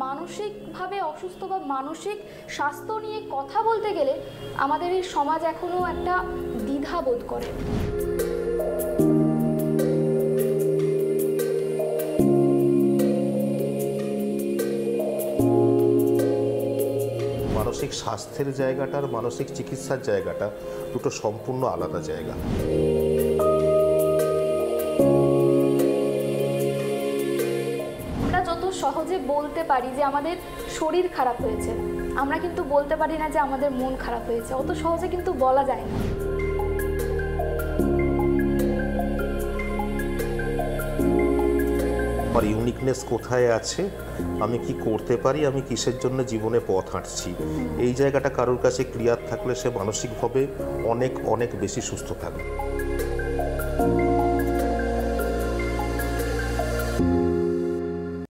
মানসিকভাবে অসুস্থ বা মানসিক স্বাস্থ্য নিয়ে কথা বলতে গেলে আমাদের এই সমাজ এখনও একটা দ্বিধা বোধ করে। মানসিক স্বাস্থ্যের জায়গাটা আর মানসিক চিকিৎসার জায়গাটা দুটো সম্পূর্ণ আলাদা জায়গা। আমরা যত সহজে বলতে পারি যে আমাদের শরীর খারাপ হয়েছে, আমরা কিন্তু বলতে পারি না যে আমাদের মন খারাপ হয়েছে। অত সহজে কিন্তু বলা যায় না। আমার ইউনিকনেস কোথায় আছে, আমি কি করতে পারি, আমি কিসের জন্য জীবনে পথ হাঁটছি, এই জায়গাটা কারোর কাছে ক্লিয়ার থাকলে সে মানসিকভাবে অনেক অনেক বেশি সুস্থ থাকবে।